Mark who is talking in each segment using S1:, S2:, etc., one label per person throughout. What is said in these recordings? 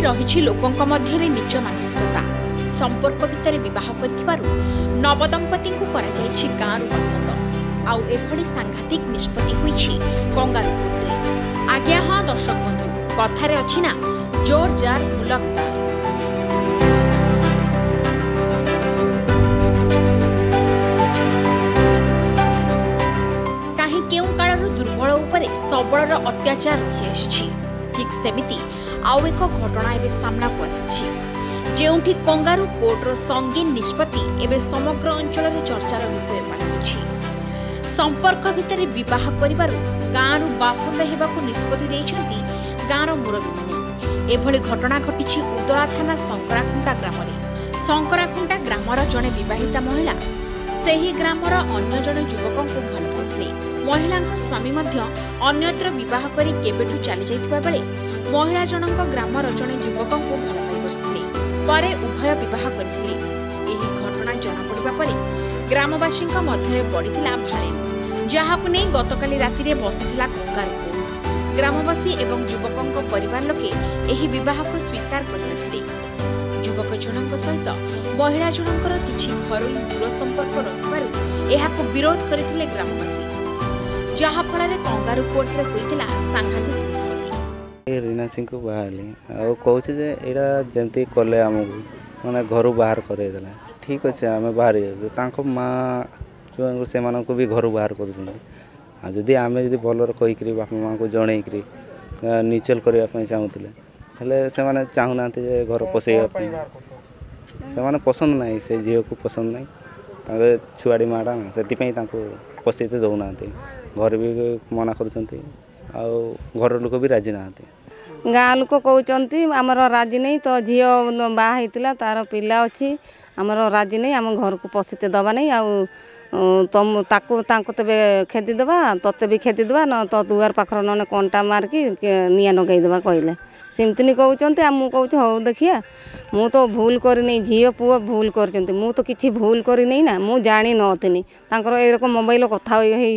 S1: रही लोकों मध्य निज मानसिकता संपर्क भितर विवाह कर नवदंपति गाँव पसंद आउ एभली सांघातिक निष्पत्ति होईछि कंगारुपुर आज्ञा। हाँ दर्शक बंधु कथारे अछि ना जोर जार मुलकता। कहीं केउ कालर दुर्बल उपरे सबलर अत्याचार रही आछि ठीक सेमिति आउ एक घटना एबे सामना को आछि जेउठी कंगारू कोर्टर संगीन निष्पत्ति एवं समग्र अंचल में चर्चार विषय पालटिछि। संपर्क भितर विवाह करिबारु गाँव बासंद हेबाकु निष्पत्ति देइछन्ति गाँवर मुरबी माने। एभली घटना घटिछि उदला थाना शंकराखुंटा ग्राम में। शंकराखुंटा ग्रामर जड़े विवाहिता महिला सेही ग्रामर अन्य जड़े युवक को भल पाउथिले। महिला स्वामी मध्य अन्यत्र विवाह करी केबेठु चली जाइथिबा बेले महिला जनक ग्रामर जड़े युवक को भल पाई बसथिले परे उभय विवाह करथिले। एही घटना जना पड़िबा परे ग्रामवासी मध्य बढ़िथिला भाई जहाकु नै गतकाली राति रे बसिथिला कंगारू। ग्रामवासी एवं युवक परिवार लोके एही विवाह को स्वीकार करनथिले। युवक जनक सहित महिला जनकर किछि घरोई दूर संपर्क रहिबारु एहाको विरोध करथिले ग्रामवासी जहा फଳରେ कंगारू कोर्ट रे होइतिला सांघातिक निष्पत्ति।
S2: रीना सिंह को बाहली आ कहूँ जे एटा जमती कले आमको माने घर बाहर करे देला ठीक अच्छे आम बाहर जाऊँ माँ छुआ से भी घर बाहर कर जदि आम जब भलर कहीकि बापा माँ को जनईकि निचल करने चाहूले हेले से चाहूना घर पसैवाई से पसंद ना से झील को पसंद ना छुआड़ी माड़ा ना से पसैते दौना घर भी मना कर घर लोक भी राजी ना।
S3: गाँ लोक कहते आमर राजी नहीं तो झील बाहर तार पिला अच्छी आमर राजी नहीं आम घर को पसैते दबा नहीं आउ तुम तेरे खेदीदेवा तोते भी खेदीदेवा न तो दुआर पाखर न कंटा मारिकी निआ नगईदेवा कहले सेमती नहीं कहते आ मुझे हौ देखिया मु तो भूल करनी झील पुओ भूल कर तो किसी भूल करनी ना मु जानी नथिनी एरक मोबाइल कथा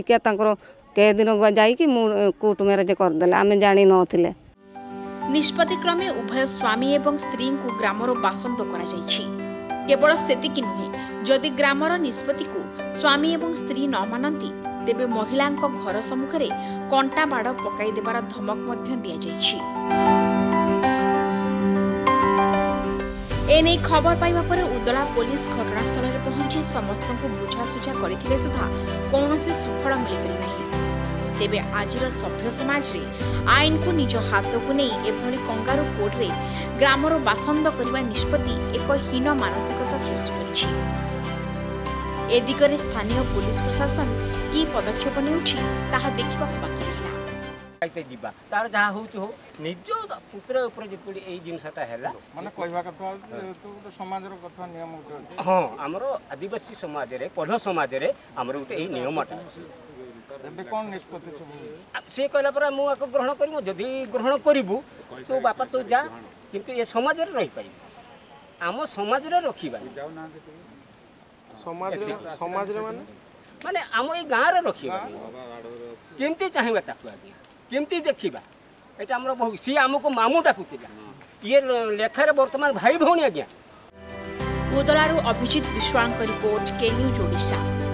S3: के दिन जाकि कोर्ट मैरेज करदे आम जानी नथिले।
S1: निष्पत्ति क्रमे उभय स्वामी एवं स्त्री को ग्रामर बासंद करा जायछि। केवल सेतिकी नुहे जदि ग्रामर निष्पत्ति को स्वामी एवं स्त्री न मानती तेबे महिला घर सम्मुख में कंटा बाड़ पकाई देवार धमक मध्य दिया जायछि। एने खबर पाइबा पर उदला पुलिस घटनास्थल में पहुंची समस्त को बुझासुझा करथिले सुधा कौनसी सुफल मिल पारि नाही। तेबे आजिर सभ्य समाज रे आईन को निज हाथ को नहीं एभली कंगारू कोर्ट रे ग्रामर बासंद करने निष्पत्ति एक हीन मानसिकता सृष्टि करिछि। ए दिगरे स्थानीय पुलिस प्रशासन की पदक्षेप नेउछि ताहा देखिबा बाकी रहिला।
S4: आइते जिबा तार जहा होछु हो निज पुत्र ऊपर जेपडी एई जिंसटा हैला माने कहबा कथा तो समाज रो कथा नियम हां हमरो आदिवासी समाज रे पढ़ो समाज रे हमरो उते एई नियमटा कौन निष्पत्ति सी कहला पर मुझे ग्रहण कर जदि ग्रहण करूँ तो बापा तो जा किंतु ये समाज रे रही पारि आम समाज रे रखिबा समाज रे माने आम ए गाँव रे रखिबा केमती चाहिबा ताकू केमती देखिबा एटा हमर बहुत सी हमको मामू डाकुतिला ये लेखारे वर्तमान भाई भौणी आज्ञा।
S1: उदलारू अभिजित विश्वाल रिपोर्ट के न्यूज ओडिशा।